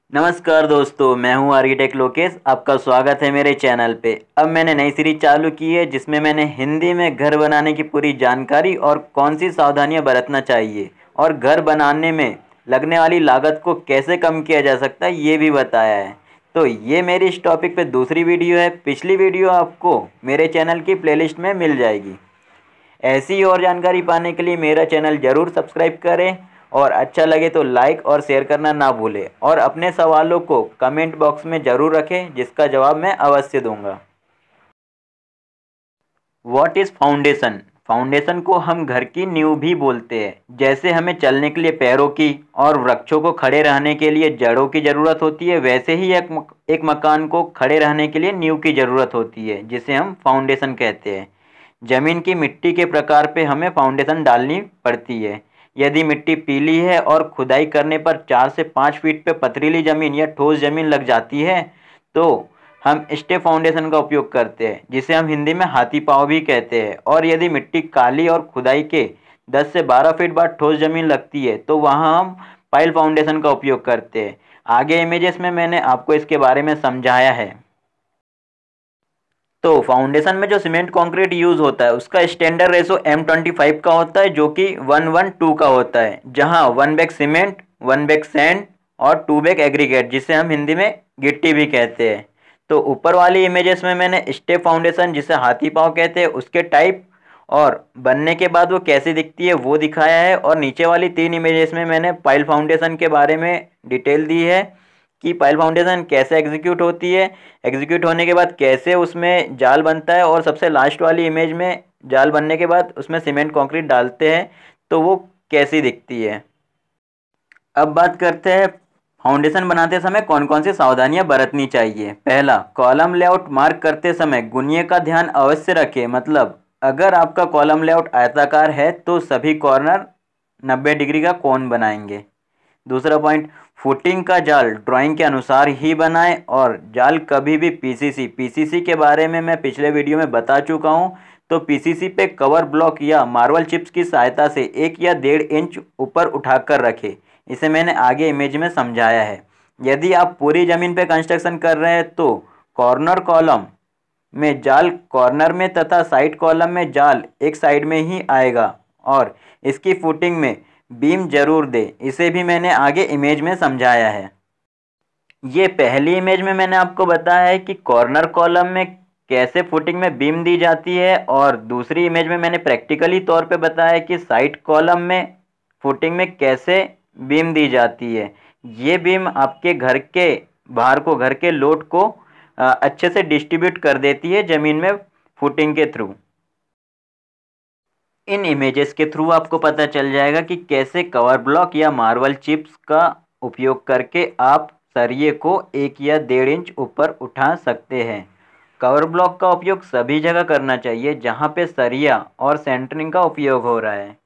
नमस्कार दोस्तों, मैं हूं आर्किटेक्ट लोकेश। आपका स्वागत है मेरे चैनल पे। अब मैंने नई सीरीज चालू की है जिसमें मैंने हिंदी में घर बनाने की पूरी जानकारी और कौन सी सावधानियां बरतना चाहिए और घर बनाने में लगने वाली लागत को कैसे कम किया जा सकता है ये भी बताया है। तो ये मेरी इस टॉपिक पे दूसरी वीडियो है। पिछली वीडियो आपको मेरे चैनल की प्लेलिस्ट में मिल जाएगी। ऐसी ही और जानकारी पाने के लिए मेरा चैनल ज़रूर सब्सक्राइब करें और अच्छा लगे तो लाइक और शेयर करना ना भूलें और अपने सवालों को कमेंट बॉक्स में ज़रूर रखें जिसका जवाब मैं अवश्य दूंगा। What is foundation? फाउंडेशन को हम घर की नींव भी बोलते हैं। जैसे हमें चलने के लिए पैरों की और वृक्षों को खड़े रहने के लिए जड़ों की ज़रूरत होती है, वैसे ही एक मकान को खड़े रहने के लिए नींव की ज़रूरत होती है जिसे हम फाउंडेशन कहते हैं। जमीन की मिट्टी के प्रकार पे हमें फाउंडेशन डालनी पड़ती है। यदि मिट्टी पीली है और खुदाई करने पर 4 से 5 फीट पे पथरीली जमीन या ठोस जमीन लग जाती है तो हम स्टेप फाउंडेशन का उपयोग करते हैं जिसे हम हिंदी में हाथी पाँव भी कहते हैं। और यदि मिट्टी काली और खुदाई के 10 से 12 फीट बाद ठोस जमीन लगती है तो वहाँ हम पाइल फाउंडेशन का उपयोग करते हैं। आगे इमेजेस में मैंने आपको इसके बारे में समझाया है। तो फाउंडेशन में जो सीमेंट कंक्रीट यूज़ होता है उसका स्टैंडर्ड रेशो M25 का होता है जो कि 1:1:2 का होता है, जहां 1 बैग सीमेंट, 1 बैग सैंड और 2 बैग एग्रीगेट जिसे हम हिंदी में गिट्टी भी कहते हैं। तो ऊपर वाली इमेजेस में मैंने स्टेप फाउंडेशन जिसे हाथी पाँव कहते हैं उसके टाइप और बनने के बाद वो कैसी दिखती है वो दिखाया है, और नीचे वाली 3 इमेजेस में मैंने पाइल फाउंडेशन के बारे में डिटेल दी है कि पाइल फाउंडेशन कैसे एग्जीक्यूट होती है, एग्जीक्यूट होने के बाद कैसे उसमें जाल बनता है, और सबसे लास्ट वाली इमेज में जाल बनने के बाद उसमें सीमेंट कंक्रीट डालते हैं तो वो कैसी दिखती है। अब बात करते हैं फाउंडेशन बनाते समय कौन कौन सी सावधानियां बरतनी चाहिए। पहला, कॉलम लेआउट मार्क करते समय गुनिये का ध्यान अवश्य रखें। मतलब अगर आपका कॉलम लेआउट आयताकार है तो सभी कॉर्नर 90 डिग्री का कोण बनाएंगे। दूसरा पॉइंट, फुटिंग का जाल ड्राइंग के अनुसार ही बनाएं और जाल कभी भी पीसीसी के बारे में मैं पिछले वीडियो में बता चुका हूं। तो पीसीसी पे कवर ब्लॉक या मार्बल चिप्स की सहायता से 1 या 1.5 इंच ऊपर उठाकर रखें। इसे मैंने आगे इमेज में समझाया है। यदि आप पूरी ज़मीन पे कंस्ट्रक्शन कर रहे हैं तो कॉर्नर कॉलम में जाल कॉर्नर में तथा साइड कॉलम में जाल एक साइड में ही आएगा, और इसकी फुटिंग में बीम जरूर दे। इसे भी मैंने आगे इमेज में समझाया है। ये पहली इमेज में मैंने आपको बताया है कि कॉर्नर कॉलम में कैसे फुटिंग में बीम दी जाती है, और दूसरी इमेज में मैंने प्रैक्टिकली तौर पे बताया है कि साइड कॉलम में फुटिंग में कैसे बीम दी जाती है। ये बीम आपके घर के भार को, घर के लोड को अच्छे से डिस्ट्रीब्यूट कर देती है ज़मीन में फुटिंग के थ्रू। इन इमेजेस के थ्रू आपको पता चल जाएगा कि कैसे कवर ब्लॉक या मार्बल चिप्स का उपयोग करके आप सरिये को 1 या 1.5 इंच ऊपर उठा सकते हैं। कवर ब्लॉक का उपयोग सभी जगह करना चाहिए जहां पे सरिया और सेंटरिंग का उपयोग हो रहा है।